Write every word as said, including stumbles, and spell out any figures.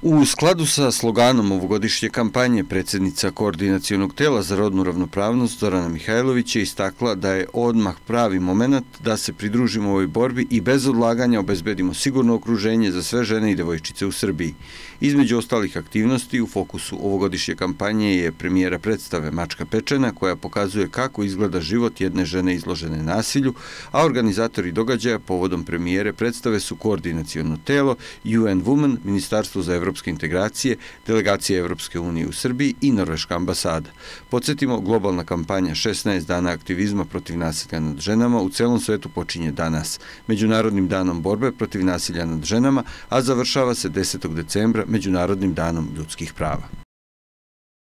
U skladu sa sloganom ovogodišnje kampanje, predsjednica Koordinacionog tela za rodnu ravnopravnost Zorana Mihajlović je istakla da je odmah pravi moment da se pridružimo ovoj borbi i bez odlaganja obezbedimo sigurno okruženje za sve žene i devojčice u Srbiji. Između ostalih aktivnosti u fokusu ovogodišnje kampanje je premijera predstave Mačka pečena, koja pokazuje kako izgleda život jedne žene izložene nasilju, a organizatori događaja povodom premijere predstave su Koordinaciono telo, U N Women, Ministarstvo za evropske integracije, Delegacija Evropske unije u Srbiji i Norveška ambasada. Podsjetimo, globalna kampanja šesnaest dana aktivizma protiv nasilja nad ženama u celom svetu počinje danas, Međunarodnim danom borbe protiv nasilja nad ženama, a završava se desetog decembra Međunarodnim danom ljudskih prava.